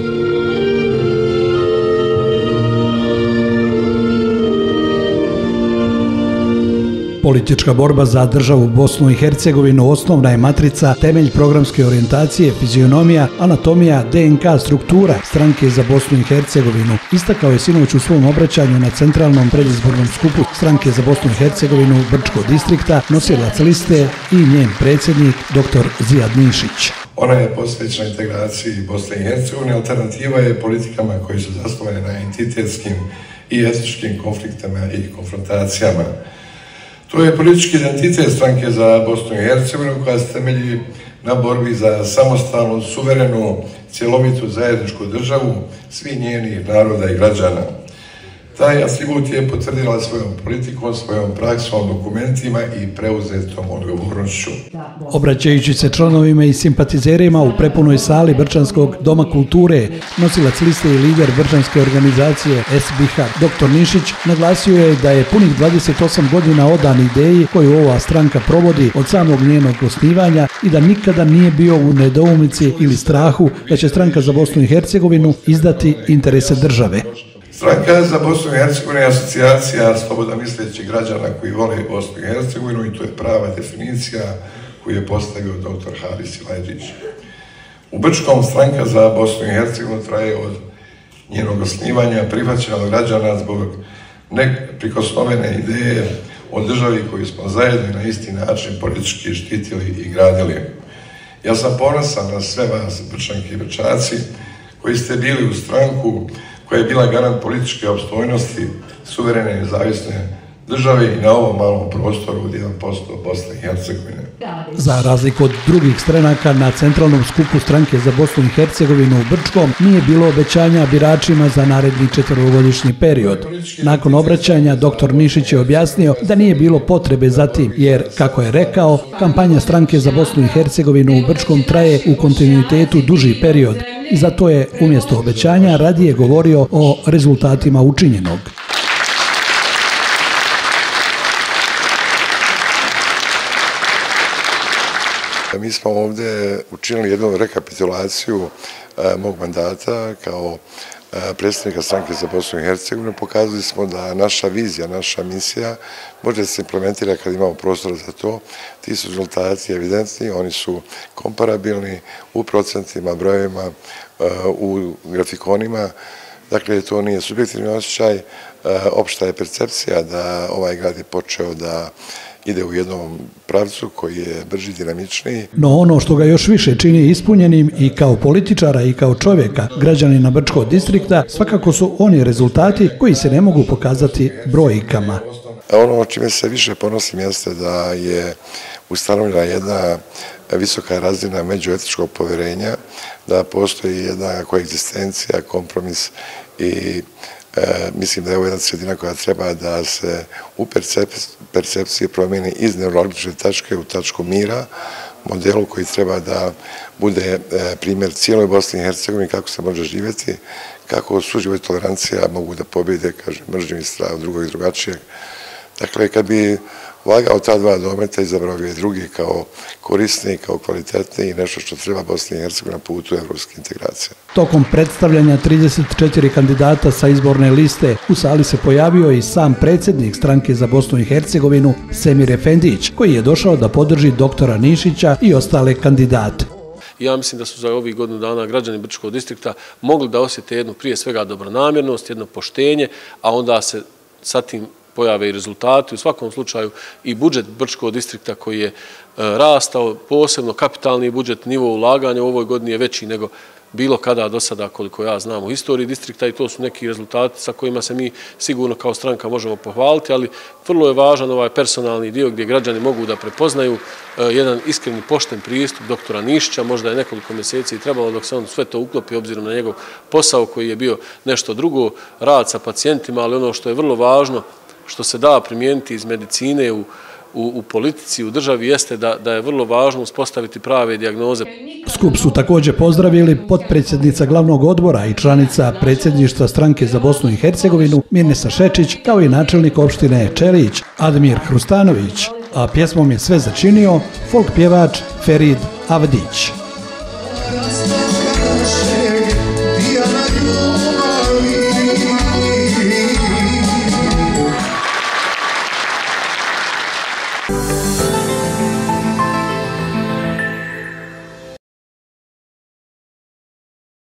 Politička borba za državu Bosnu i Hercegovinu osnovna je matrica, temelj programske orijentacije, fizionomija, anatomija, DNK, struktura stranke za Bosnu i Hercegovinu. Istakao je sinoć u svom obraćanju na centralnom predizbornom skupu stranke za Bosnu i Hercegovinu Brčkog distrikta nosilac liste i njen predsjednik dr. Zijad Nišić. Ona je posvećena integraciji Bosne i Hercegovine, alternativa je politikama koji su zasnovane na entitetskim i etničkim konfliktima i konfrontacijama. To je politički identitet stranke za Bosnu i Hercegovinu koja se temelji na borbi za samostalnu, suverenu, cjelovitu zajedničku državu svih njenih naroda i građana. Taj atribut je potvrdila svojom politikom, svojom praksom, dokumentima i preuzetom odgovornošću. Obraćajući se članovima i simpatizerima u prepunoj sali Brčanskog doma kulture, nosilac liste i lider brčanske organizacije SBH dr. Nišić naglasio je da je punih 28 godina odan ideji koju ova stranka provodi od samog njenog osnivanja i da nikada nije bio u nedoumici ili strahu da će stranka za Bosnu i Hercegovinu izdati interese države. Stranka za Bosnu i Hercegovinu je asocijacija sloboda mislećih građana koji vole Bosnu i Hercegovinu i to je prava definicija koju je postavio dr. Haris Silajdžić. U Brčkom stranka za Bosnu i Hercegovinu traje od njenog osnivanja prihvaćena od građana zbog neprikosnovene ideje o državi koju smo zajedno na isti način politički štitili i gradili. Ja sam ponosan na sve vas, Brčanke i Brčaci, koji ste bili u stranku koja je bila garant političke opstojnosti, suverene i nezavisne države i na ovom malom prostoru od 1% Bosne i Hercegovine. Za razliku od drugih stranaka na centralnom skupu stranke za Bosnu i Hercegovinu u Brčkom nije bilo obećanja biračima za naredni 4-godišnji period. Nakon obraćanja dr. Nišić je objasnio da nije bilo potrebe za tim, jer, kako je rekao, kampanja stranke za Bosnu i Hercegovinu u Brčkom traje u kontinuitetu duži period i zato je umjesto obećanja radije govorio o rezultatima učinjenog. Mi smo ovdje učinili jednu rekapitulaciju mog mandata kao predstavnika stranke za Bosnu i Hercegovinu. Pokazali smo da naša vizija, naša misija može da se implementira kad imamo prostora za to. Ti su rezultati evidentni, oni su komparabilni u procentima, brojevima, u grafikonima. Dakle, to nije subjektivni osjećaj, opšta je percepcija da ovaj grad je počeo da ide u jednom pravcu koji je brži, dinamičniji. No ono što ga još više čini ispunjenim i kao političara i kao čovjeka, građanina Brčkog distrikta, svakako su oni rezultati koji se ne mogu pokazati brojkama. Ono čime se više ponosim jeste da je ustanovljena jedna visoka razina međuetničkog poverenja, da postoji jedna koegzistencija, kompromis i mislim da je ovo jedna sredina koja treba da se u percepciji promijeni iz neurologične tačke u tačku mira, modelu koji treba da bude primjer cijeloj Bosni i Hercegovini kako se može živjeti, kako suživot i tolerancija mogu da pobjede, kažem, mržnju i strah drugog i drugačijeg. Dakle, kad bi vagao ta dva dometa, izabrao bi drugi kao korisni, kao kvalitetni i nešto što treba Bosni i Hercegovina na putu evropske integracije. Tokom predstavljanja 34 kandidata sa izborne liste u sali se pojavio i sam predsjednik stranke za Bosnu i Hercegovinu Semir Efendić, koji je došao da podrži doktora Nišića i ostale kandidate. Ja mislim da su za ovih godinu dana građani Brčkog distrikta mogli da osjete jednu prije svega dobronamjernost, jedno poštenje, a onda se sa tim pojave i rezultati. U svakom slučaju i budžet Brčkog distrikta koji je rastao, posebno kapitalni budžet, nivo ulaganja u ovoj godini je veći nego bilo kada do sada, koliko ja znam, u historiji distrikta i to su neki rezultati sa kojima se mi sigurno kao stranka možemo pohvaliti, ali vrlo je važan ovaj personalni dio gdje građani mogu da prepoznaju jedan iskreni pošten pristup doktora Nišića. Možda je nekoliko mjeseci trebalo dok se on sve to uklopi obzirom na njegov posao koji je bio nešto drugo, rad sa pacijentima, ali ono što je vrlo važno, što se da primijeniti iz medicine u politici, u državi, jeste da je vrlo važno uspostaviti prave dijagnoze. Skup su također pozdravili potpredsjednica glavnog odbora i članica predsjedništva stranke za Bosnu i Hercegovinu Mirnesa Šečić, kao i načelnik opštine Čelić Admir Hrustanović, a pjesmom je sve začinio folk pjevač Ferid Avdić.